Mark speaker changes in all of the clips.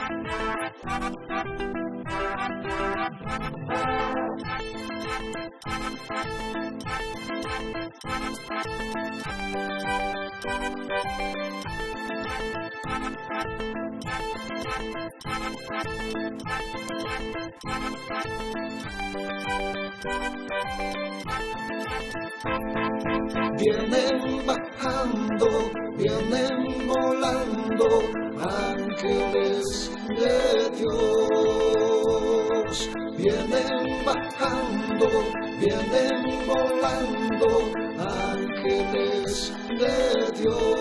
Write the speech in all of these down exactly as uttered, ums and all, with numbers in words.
Speaker 1: Vienen bajando, vienen volando, ángeles de Dios. Vienen bajando, vienen volando, ángeles de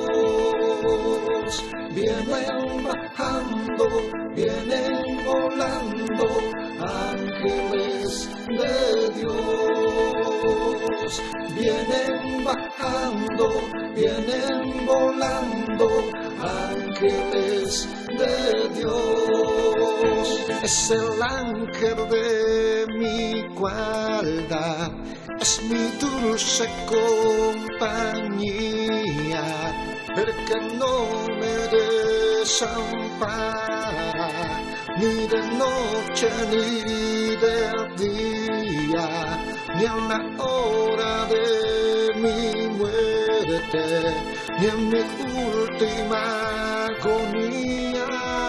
Speaker 1: Dios. Vienen bajando, vienen volando, ángeles de Dios. Vienen bajando, vienen volando, ángeles de Dios. Es el ángel de mi guarda, es mi dulce compañía, el que no me desampara, ni de noche ni de día, ni en la hora de mi muerte, ni en mi última agonía.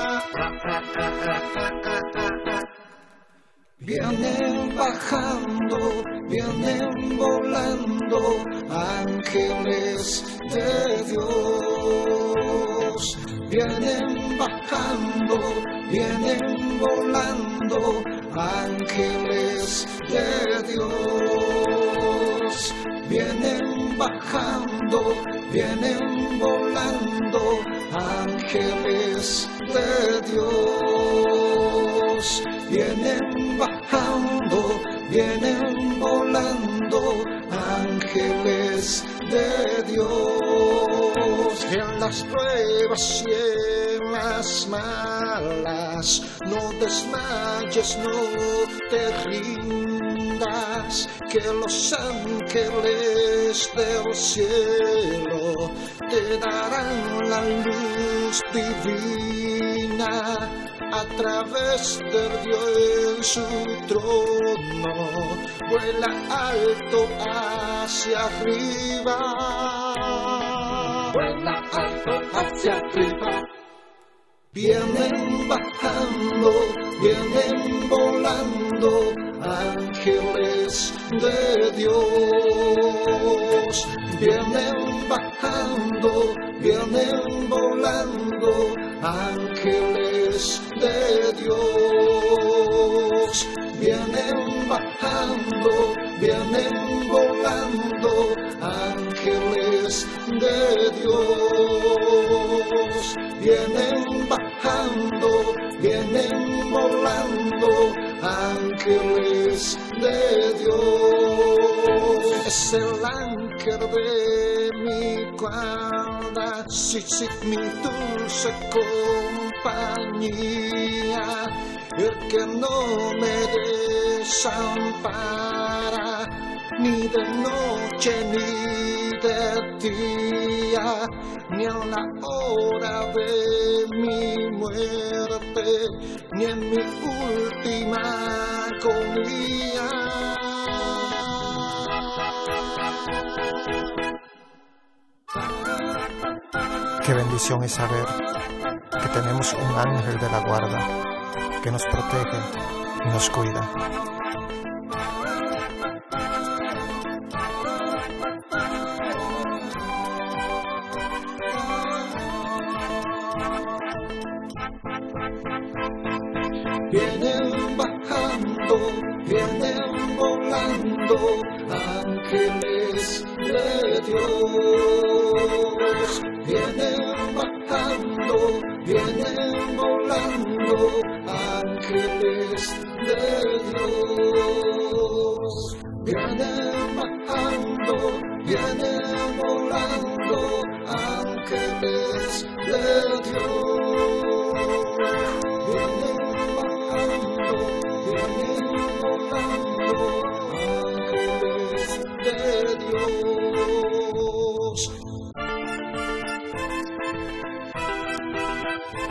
Speaker 1: Vienen bajando, vienen volando, ángeles de Dios. Vienen bajando, vienen volando, ángeles de Dios. Vienen bajando, vienen volando, ángeles de Dios. Vienen bajando, vienen volando, ángeles de Dios. En las pruebas y en las malas, no desmayes, no te rindas, que los ángeles del cielo te darán la luz divina. A través del Dios en su trono, vuela alto hacia arriba. Vuela alto hacia arriba. Vienen bajando, vienen volando, ángeles de Dios. Vienen bajando, vienen volando, ángeles de Dios. Vienen bajando, vienen volando, ángeles de Dios. Vienen bajando, vienen volando, ángeles de Dios. Es el ángel de mi guarda, sí, sí, mi dulce compañía, el que no me desampara, ni de noche ni de día, ni en la hora de mi muerte, ni en mi última agonía.
Speaker 2: Qué bendición es saber que tenemos un ángel de la guarda que nos protege y nos cuida.
Speaker 1: Vienen bajando, vienen volando, ángeles de Dios. Vienen bajando, vienen volando, ángeles de Dios. Vienen bajando, vienen volando, ángeles de Dios. Vienen bajando, vienen volando, ángeles de Dios.